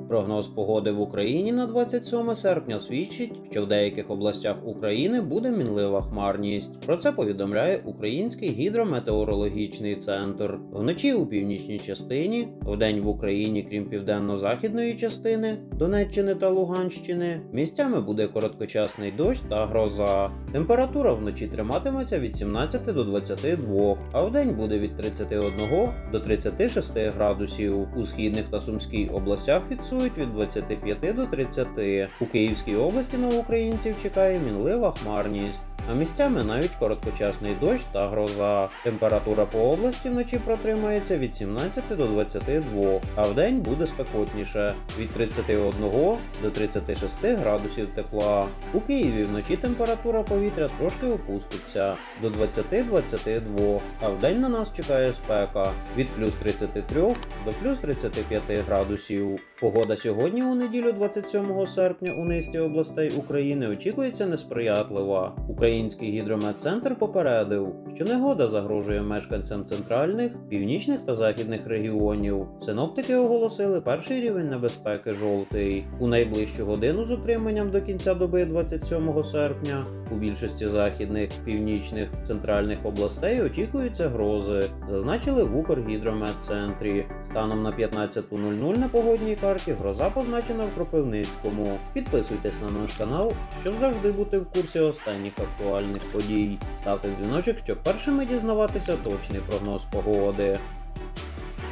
Прогноз погоди в Україні на 27 серпня свідчить, що в деяких областях України буде мінлива хмарність. Про це повідомляє Український гідрометеорологічний центр. Вночі у північній частині, вдень в Україні, крім південно-західної частини, Донеччини та Луганщини, місцями буде короткочасний дощ та гроза. Температура вночі триматиметься від 17 до 22, а вдень буде від 31 до 36 градусів. У Східних та Сумській областях фіксують від 25 до 30. У Київській області новоукраїнців чекає мінлива хмарність, а місцями навіть короткочасний дощ та гроза. Температура по області вночі протримається від 17 до 22, а вдень буде спекотніше – від 31 до 36 градусів тепла. У Києві вночі температура повітря трошки опуститься – до 20-22, а вдень на нас чекає спека – від плюс 33 до плюс 35 градусів. Погода сьогодні у неділю 27 серпня у низці областей України очікується несприятлива. Український гідрометцентр попередив, що негода загрожує мешканцям центральних, північних та західних регіонів. Синоптики оголосили перший рівень небезпеки – жовтий. У найближчу годину з утриманням до кінця доби 27 серпня у більшості західних, північних, центральних областей очікуються грози, зазначили в Укргідрометцентрі. Станом на 15:00 на погодній карті гроза позначена в Кропивницькому. Підписуйтесь на наш канал, щоб завжди бути в курсі останніх актуальних подій. Ставте дзвіночок, щоб першими дізнаватися точний прогноз погоди.